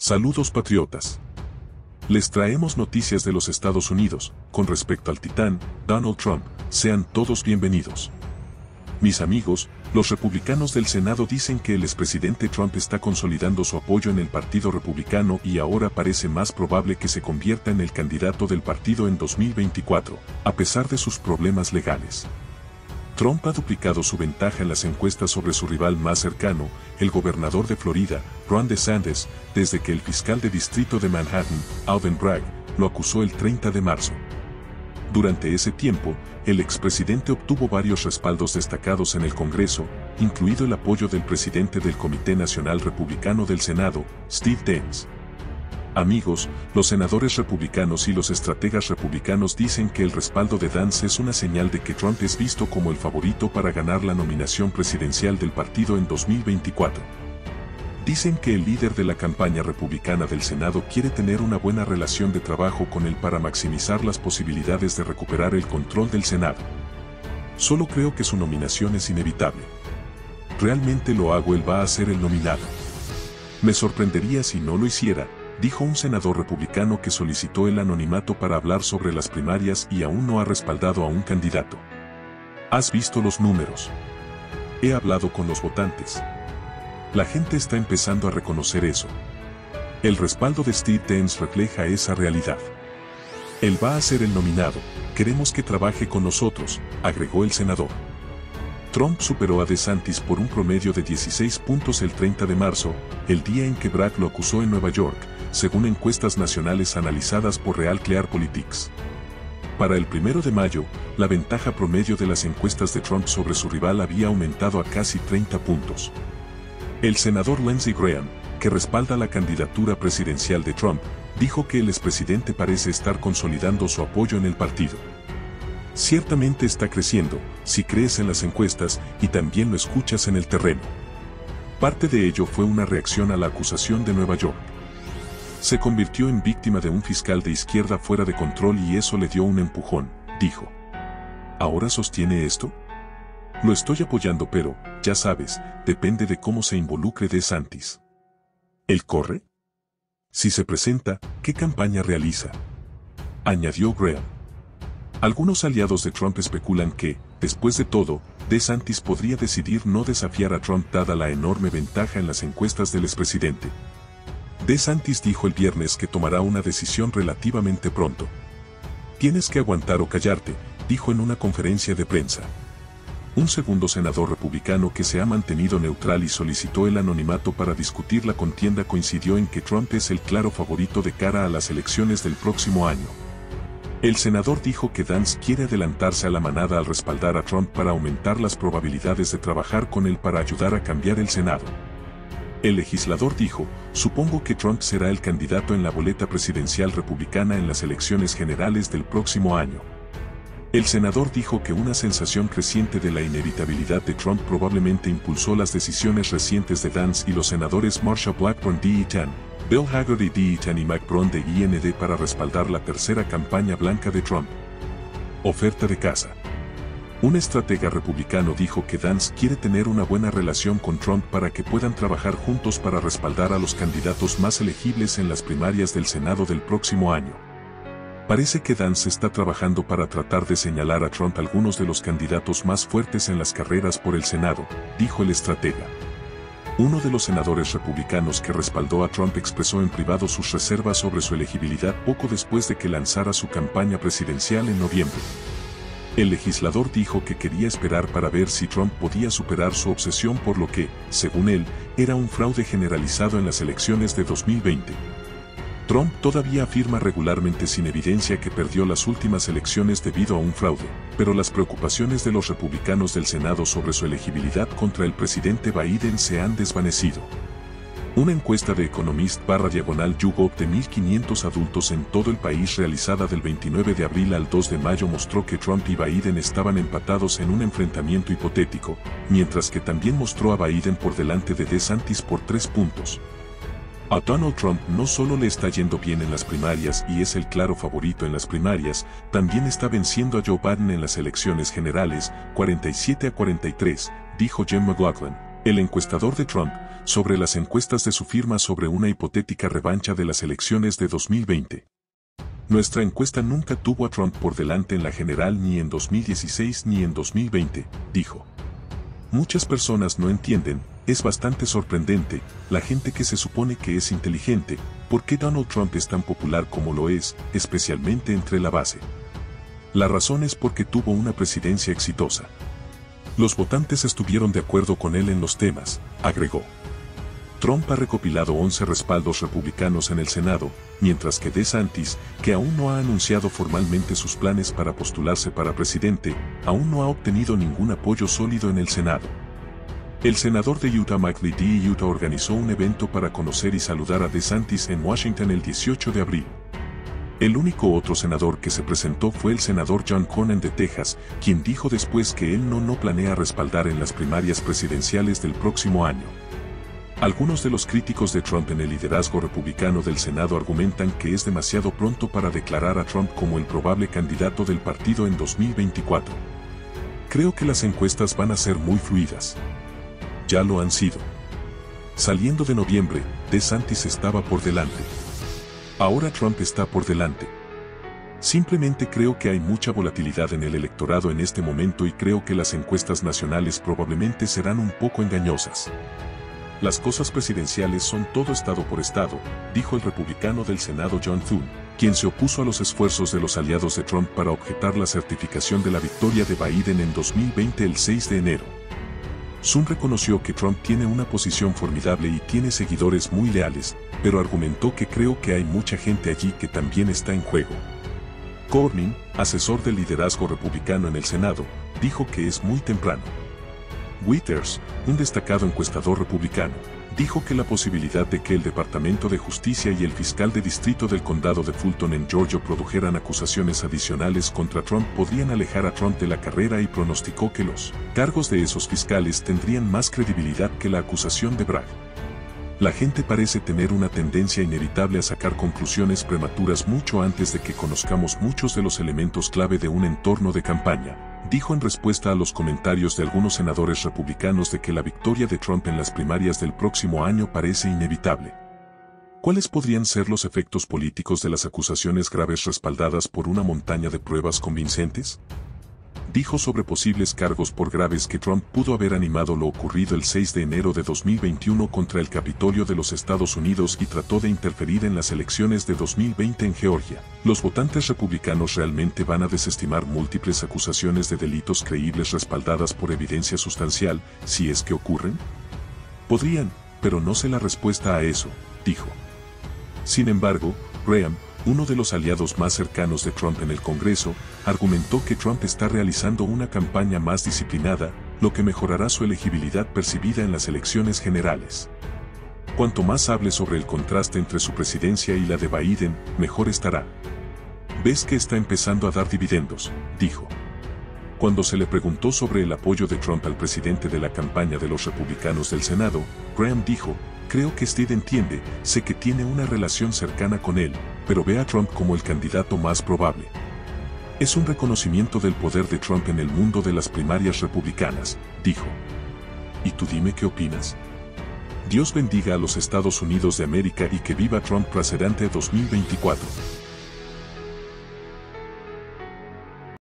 Saludos patriotas. Les traemos noticias de los Estados Unidos, con respecto al titán, Donald Trump, sean todos bienvenidos. Mis amigos, los republicanos del Senado dicen que el expresidente Trump está consolidando su apoyo en el Partido Republicano y ahora parece más probable que se convierta en el candidato del partido en 2024, a pesar de sus problemas legales. Trump ha duplicado su ventaja en las encuestas sobre su rival más cercano, el gobernador de Florida, Ron DeSantis, desde que el fiscal de distrito de Manhattan, Alvin Bragg, lo acusó el 30 de marzo. Durante ese tiempo, el expresidente obtuvo varios respaldos destacados en el Congreso, incluido el apoyo del presidente del Comité Nacional Republicano del Senado, Steve Daines. Amigos, los senadores republicanos y los estrategas republicanos dicen que el respaldo de Daines es una señal de que Trump es visto como el favorito para ganar la nominación presidencial del partido en 2024. Dicen que el líder de la campaña republicana del Senado quiere tener una buena relación de trabajo con él para maximizar las posibilidades de recuperar el control del Senado. Solo creo que su nominación es inevitable. Realmente lo hago, él va a ser el nominado. Me sorprendería si no lo hiciera, dijo un senador republicano que solicitó el anonimato para hablar sobre las primarias y aún no ha respaldado a un candidato. ¿Has visto los números? He hablado con los votantes. La gente está empezando a reconocer eso. El respaldo de Steve Daines refleja esa realidad. Él va a ser el nominado, queremos que trabaje con nosotros, agregó el senador. Trump superó a DeSantis por un promedio de 16 puntos el 30 de marzo, el día en que Bragg lo acusó en Nueva York, según encuestas nacionales analizadas por Real Clear Politics. Para el 1 de mayo, la ventaja promedio de las encuestas de Trump sobre su rival había aumentado a casi 30 puntos. El senador Lindsey Graham, que respalda la candidatura presidencial de Trump, dijo que el expresidente parece estar consolidando su apoyo en el partido. Ciertamente está creciendo, si crees en las encuestas y también lo escuchas en el terreno. Parte de ello fue una reacción a la acusación de Nueva York. Se convirtió en víctima de un fiscal de izquierda fuera de control y eso le dio un empujón, dijo. ¿Ahora sostiene esto? Lo estoy apoyando, pero, ya sabes, depende de cómo se involucre DeSantis. ¿Él corre? Si se presenta, ¿qué campaña realiza? Añadió Graham. Algunos aliados de Trump especulan que, después de todo, DeSantis podría decidir no desafiar a Trump dada la enorme ventaja en las encuestas del expresidente. DeSantis dijo el viernes que tomará una decisión relativamente pronto. Tienes que aguantar o callarte, dijo en una conferencia de prensa. Un segundo senador republicano que se ha mantenido neutral y solicitó el anonimato para discutir la contienda coincidió en que Trump es el claro favorito de cara a las elecciones del próximo año. El senador dijo que Daines quiere adelantarse a la manada al respaldar a Trump para aumentar las probabilidades de trabajar con él para ayudar a cambiar el Senado. El legislador dijo, supongo que Trump será el candidato en la boleta presidencial republicana en las elecciones generales del próximo año. El senador dijo que una sensación creciente de la inevitabilidad de Trump probablemente impulsó las decisiones recientes de Daines y los senadores Marsha Blackburn de Bill Hagerty de y Mike Brown de IND para respaldar la tercera campaña blanca de Trump. Oferta de casa. Un estratega republicano dijo que Daines quiere tener una buena relación con Trump para que puedan trabajar juntos para respaldar a los candidatos más elegibles en las primarias del Senado del próximo año. Parece que Daines está trabajando para tratar de señalar a Trump algunos de los candidatos más fuertes en las carreras por el Senado, dijo el estratega. Uno de los senadores republicanos que respaldó a Trump expresó en privado sus reservas sobre su elegibilidad poco después de que lanzara su campaña presidencial en noviembre. El legislador dijo que quería esperar para ver si Trump podía superar su obsesión por lo que, según él, era un fraude generalizado en las elecciones de 2020. Trump todavía afirma regularmente sin evidencia que perdió las últimas elecciones debido a un fraude, pero las preocupaciones de los republicanos del Senado sobre su elegibilidad contra el presidente Biden se han desvanecido. Una encuesta de Economist/YouGov de 1.500 adultos en todo el país realizada del 29 de abril al 2 de mayo mostró que Trump y Biden estaban empatados en un enfrentamiento hipotético, mientras que también mostró a Biden por delante de DeSantis por 3 puntos. A Donald Trump no solo le está yendo bien en las primarias y es el claro favorito en las primarias, también está venciendo a Joe Biden en las elecciones generales, 47-43, dijo Jim McLaughlin, el encuestador de Trump, sobre las encuestas de su firma sobre una hipotética revancha de las elecciones de 2020. Nuestra encuesta nunca tuvo a Trump por delante en la general ni en 2016 ni en 2020, dijo. Muchas personas no entienden, es bastante sorprendente, la gente que se supone que es inteligente, por qué Donald Trump es tan popular como lo es, especialmente entre la base. La razón es porque tuvo una presidencia exitosa. Los votantes estuvieron de acuerdo con él en los temas, agregó. Trump ha recopilado 11 respaldos republicanos en el Senado, mientras que DeSantis, que aún no ha anunciado formalmente sus planes para postularse para presidente, aún no ha obtenido ningún apoyo sólido en el Senado. El senador de Utah Mike Lee de Utah organizó un evento para conocer y saludar a DeSantis en Washington el 18 de abril. El único otro senador que se presentó fue el senador John Cornyn de Texas, quien dijo después que él no planea respaldar en las primarias presidenciales del próximo año. Algunos de los críticos de Trump en el liderazgo republicano del Senado argumentan que es demasiado pronto para declarar a Trump como el probable candidato del partido en 2024. Creo que las encuestas van a ser muy fluidas. Ya lo han sido. Saliendo de noviembre, DeSantis estaba por delante. Ahora Trump está por delante. Simplemente creo que hay mucha volatilidad en el electorado en este momento y creo que las encuestas nacionales probablemente serán un poco engañosas. Las cosas presidenciales son todo estado por estado, dijo el republicano del Senado John Thune, quien se opuso a los esfuerzos de los aliados de Trump para objetar la certificación de la victoria de Biden en 2020 el 6 de enero. Thune reconoció que Trump tiene una posición formidable y tiene seguidores muy leales, pero argumentó que creo que hay mucha gente allí que también está en juego. Cornyn, asesor del liderazgo republicano en el Senado, dijo que es muy temprano. Withers, un destacado encuestador republicano, dijo que la posibilidad de que el Departamento de Justicia y el fiscal de distrito del condado de Fulton en Georgia produjeran acusaciones adicionales contra Trump podrían alejar a Trump de la carrera y pronosticó que los cargos de esos fiscales tendrían más credibilidad que la acusación de Bragg. La gente parece tener una tendencia inevitable a sacar conclusiones prematuras mucho antes de que conozcamos muchos de los elementos clave de un entorno de campaña, dijo en respuesta a los comentarios de algunos senadores republicanos de que la victoria de Trump en las primarias del próximo año parece inevitable. ¿Cuáles podrían ser los efectos políticos de las acusaciones graves respaldadas por una montaña de pruebas convincentes? Dijo sobre posibles cargos por graves que Trump pudo haber animado lo ocurrido el 6 de enero de 2021 contra el Capitolio de los Estados Unidos y trató de interferir en las elecciones de 2020 en Georgia. ¿Los votantes republicanos realmente van a desestimar múltiples acusaciones de delitos creíbles respaldadas por evidencia sustancial, si es que ocurren? Podrían, pero no sé la respuesta a eso, dijo. Sin embargo, Graham, uno de los aliados más cercanos de Trump en el Congreso, argumentó que Trump está realizando una campaña más disciplinada, lo que mejorará su elegibilidad percibida en las elecciones generales. Cuanto más hable sobre el contraste entre su presidencia y la de Biden, mejor estará. «Ves que está empezando a dar dividendos», dijo. Cuando se le preguntó sobre el apoyo de Trump al presidente de la campaña de los republicanos del Senado, Graham dijo, «Creo que Steve entiende, sé que tiene una relación cercana con él, pero ve a Trump como el candidato más probable». Es un reconocimiento del poder de Trump en el mundo de las primarias republicanas, dijo. ¿Y tú dime qué opinas? Dios bendiga a los Estados Unidos de América y que viva Trump presidente 2024.